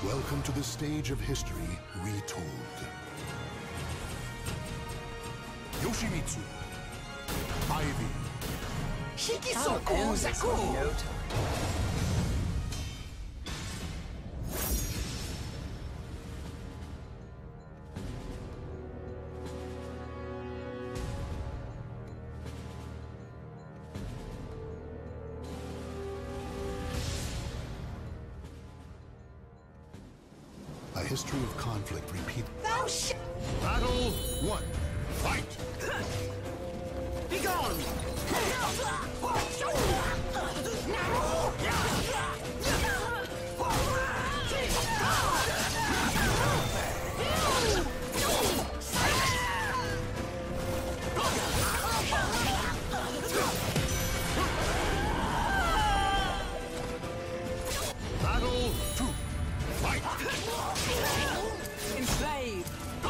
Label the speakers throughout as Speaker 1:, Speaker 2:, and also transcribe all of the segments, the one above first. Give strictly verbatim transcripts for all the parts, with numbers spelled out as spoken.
Speaker 1: Welcome to the stage of history retold. Yoshimitsu, Ivy.
Speaker 2: Hikisoku Zaku!
Speaker 1: A history of conflict repeat.
Speaker 2: Thou sh-
Speaker 1: Battle one. Fight!
Speaker 2: Be gone!
Speaker 1: Battle two. Fight!
Speaker 2: Enslave!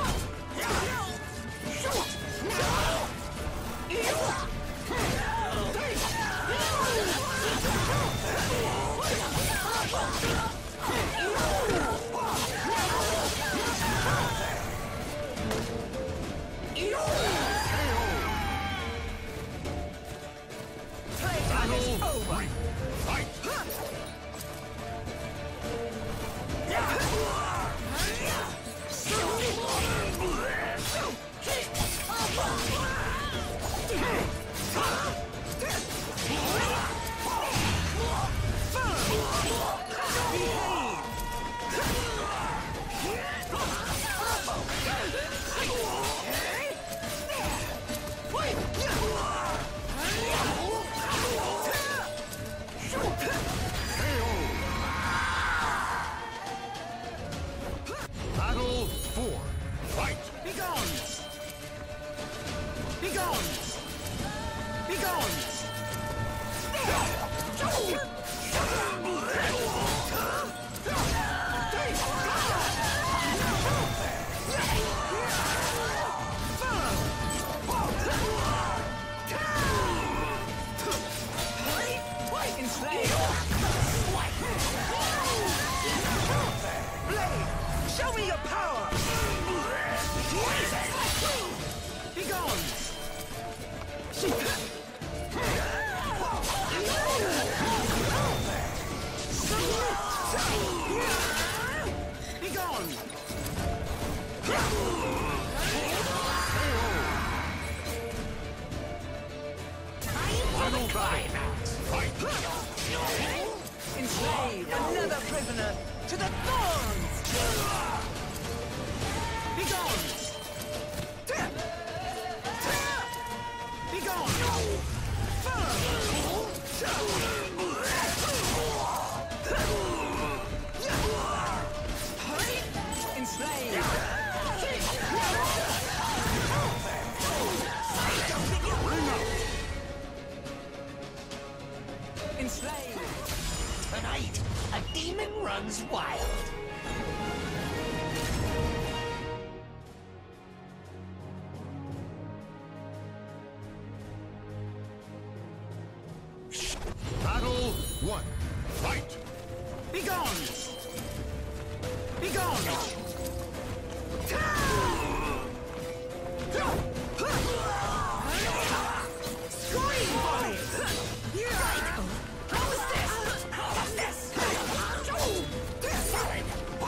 Speaker 2: Playtime is over!
Speaker 1: Fight! Battle four. Fight!
Speaker 2: Be gone! Be gone! Be gone! Blade, show me your power! Be gone! Be gone!
Speaker 1: Final climax! Fight!
Speaker 2: Enslave another prisoner to the thorns! Be gone! Be gone! Enslave! Enslave!
Speaker 3: Tonight, a demon runs wild.
Speaker 1: Battle one. Fight!
Speaker 2: Be gone! Be gone! Scream body! How's this? How's this? Solid!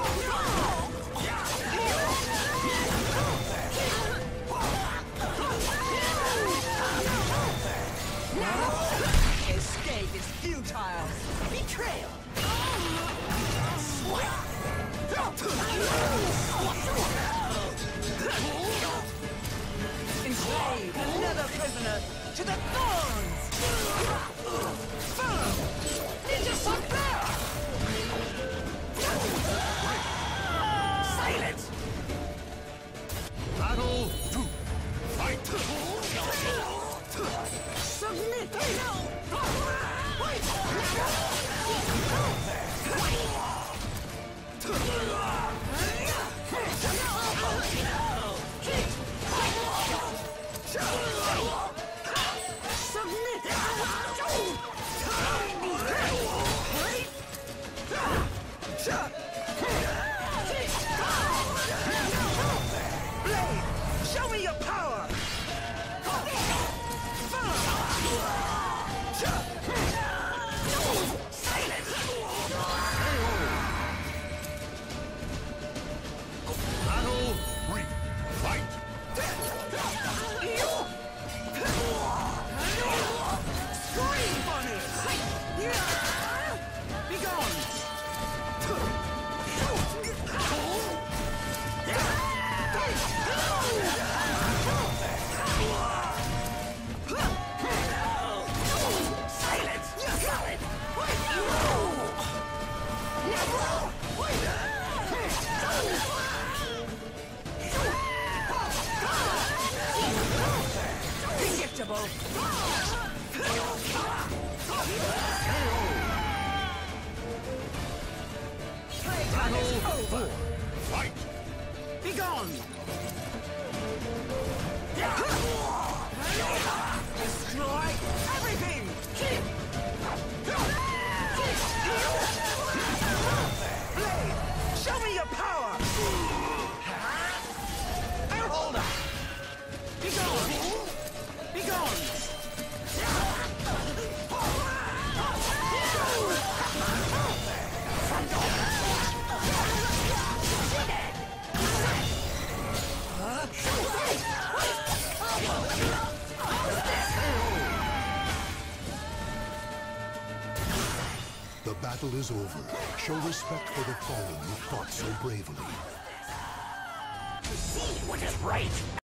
Speaker 2: Escape is futile! Betrayal! Enslave another prisoner to the thorns! Ninja Sucker! Silence!
Speaker 1: Battle two. Fight!
Speaker 2: Submit! Submit!
Speaker 1: Battle
Speaker 2: is over.
Speaker 1: four. Fight!
Speaker 2: Be gone! Destroy everything! Blade, show me your power!
Speaker 3: Hold on.
Speaker 2: Be gone! Be gone!
Speaker 1: The battle is over. Show respect for the fallen who fought so bravely.
Speaker 3: See what is right.